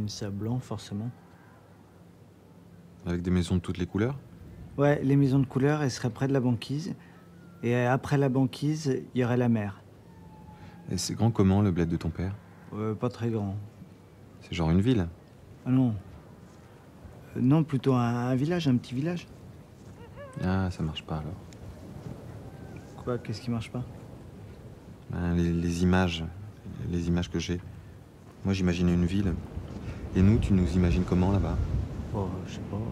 j'imagine ça blanc, forcément. Avec des maisons de toutes les couleurs? Ouais, les maisons de couleur, elles seraient près de la banquise. Et après la banquise, il y aurait la mer. Et c'est grand comment, le bled de ton père? Pas très grand. C'est genre une ville? Ah non. Non, plutôt un village, un petit village. Ah, ça marche pas alors. Quoi, qu'est-ce qui marche pas? Ben, les images que j'ai. Moi, j'imaginais une ville. Et nous, tu nous imagines comment là-bas? Oh, je sais pas.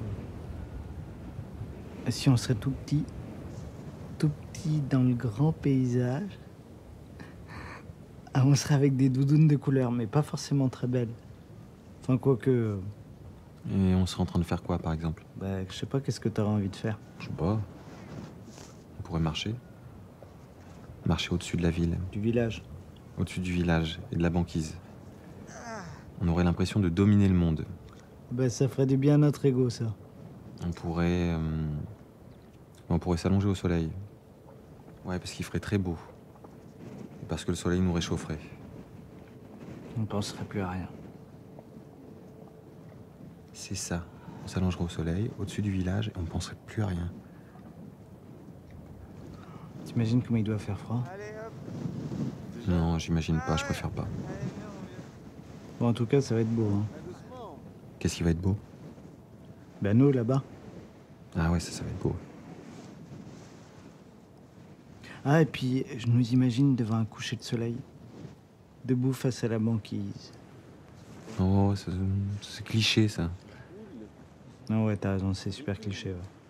Si on serait tout petit dans le grand paysage, on serait avec des doudounes de couleur, mais pas forcément très belles. Enfin, quoique, Et on serait en train de faire quoi, par exemple? bah, je sais pas, qu'est-ce que t'aurais envie de faire? Je sais pas. On pourrait marcher. Marcher au-dessus de la ville, Du village. au-dessus du village et de la banquise. On aurait l'impression de dominer le monde. Bah, ça ferait du bien à notre ego, ça. On pourrait s'allonger au soleil. Ouais, parce qu'il ferait très beau. Et parce que le soleil nous réchaufferait. On penserait plus à rien. C'est ça. On s'allongerait au soleil, au-dessus du village, et on ne penserait plus à rien. T'imagines comment il doit faire froid? Non, j'imagine pas, je préfère pas. Bon, en tout cas, ça va être beau, hein. Qu'est-ce qui va être beau? Bah, nous, là-bas. Ah ouais, ça va être beau. Ah, et puis, je nous imagine devant un coucher de soleil, debout face à la banquise. Oh, c'est cliché, ça. Non, ouais, t'as raison, c'est super cliché, ouais.